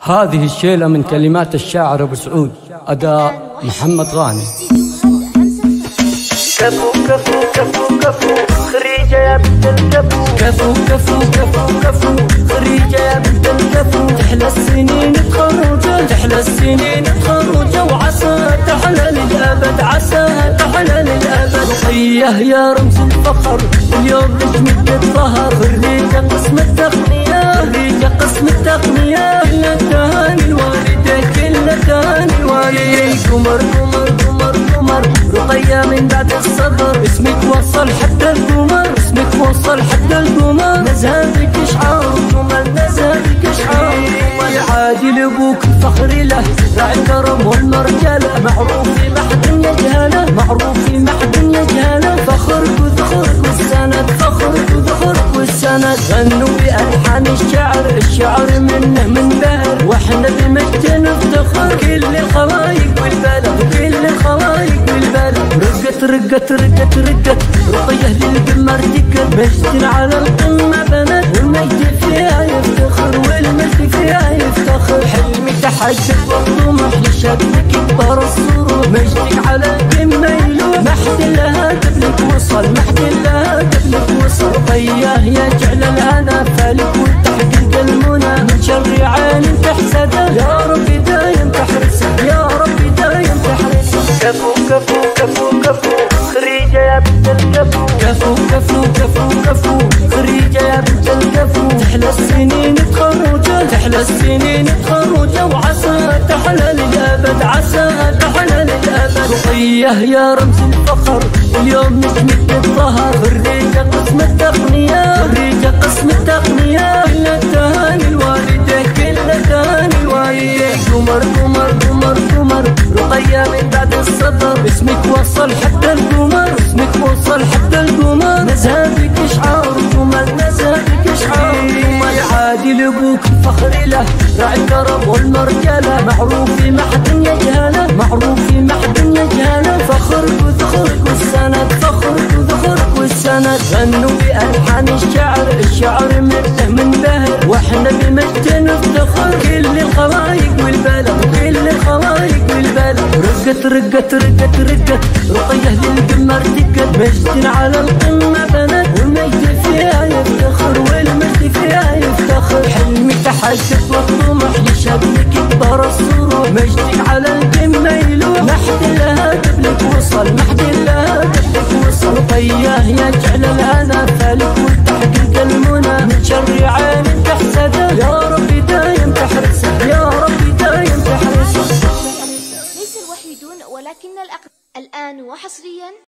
هذه الشيلة من كلمات الشاعر أبو سعود، أداء محمد غانم. كفو كفو كفو كفو خريجة يا بنت الكفو، كفو كفو كفو كفو خريجة يا بنت الكفو، تحلى السنين تخرجة، تحلى السنين تخرجة، وعسى تحلى للأبد، عسى تحلى للأبد. رقية يا رمز الفخر، اليوم نجمك تظهر، خريجة قسم التقنية، خريجة قسم التقنية. كل التهاني الوالدة، كل التهاني الوالدة. قمر قمر قمر قمر، رقية من بعد الصدر، اسمك وصل حتى القمر، اسمك وصل حتى القمر. نزهتك اشعار الجمل، نزهتك اشعار الجمل. عادل ابوك الفخر له، راعي الكرم والمرجله، معروف في محد يجهله، معروف في محد يجهله. فخرك وذخرك والسند، فخرك وذخرك والسند. غنوا بألحان الشعر، الشعر منه من بهر، واحنا بمجد نفتخر. كل الخلايق والبلد، كل الخلايق والبلد. رقت رقت رقت رقت رقية للقمر تكت، مجد على القمة بنت، والمجد فيها يفتخر، والمجد فيها يفتخر. حلمي تحقق والطموح لشبك كبر السرور، مجدك على القمة يلوح، محد لها قبلك وصل، محد لها قبلك وصل. رقية يجعل الهنا فالك وتحقق المنى، من شر عين تحسده، يا ربي دايم تحرسه، يا ربي دايم تحرسه. كفو كفو كفو كفو خريجة يا بنت الكفو، كفو كفو كفو كفو خريجة يا بنت الكفو، تحلى السنين تخرجة، تحلى السنين تخرجة، وعسى تحلى للأبد، عسى تحلى للأبد. رقية يا رمز الفخر، اليوم نجمك تظهر، خريجة قسم التقنية، خريجة قسم التقنية. كل التهاني الوالدة، كل التهاني الوالدة. قمر قمر قمر قمر، رقية من بعد الصدر، اسمك وصل حتى القمر، اسمك وصل حتى القمر. نزهتك اشعار الجمل، نزهتك اشعار الجمل. عادل ابوك الفخر له، راعي الكرم والمرجله، معروف في محد يجهله، معروف في محد يجهله. فخرك وذخرك والسند، فخرك وذخرك والسند. غنوا بألحان الشعر، الشعر منه من بهر، واحنا بمجد نفتخر. كل الخلايق والبلد، كل الخلايق والبلد. رقت رقت رقت رقت رقية للقمر تكت، مجد على القمة بنت، والمجد فيها يفتخر، والمجد فيها يفتخر. حلمي تحقق والطموح لشبك كبر السرور، مجدك على القمة يلوح، محد لها قبلك وصل، محد لها قبلك وصل. رقية يجعل الهنا فالك وتحقق المنى، من شر عين تحسده، يا ربي دايم تحرسه، يا ربي دايم تحرسه. ليس الوحيدون ولكن الآن وحصريا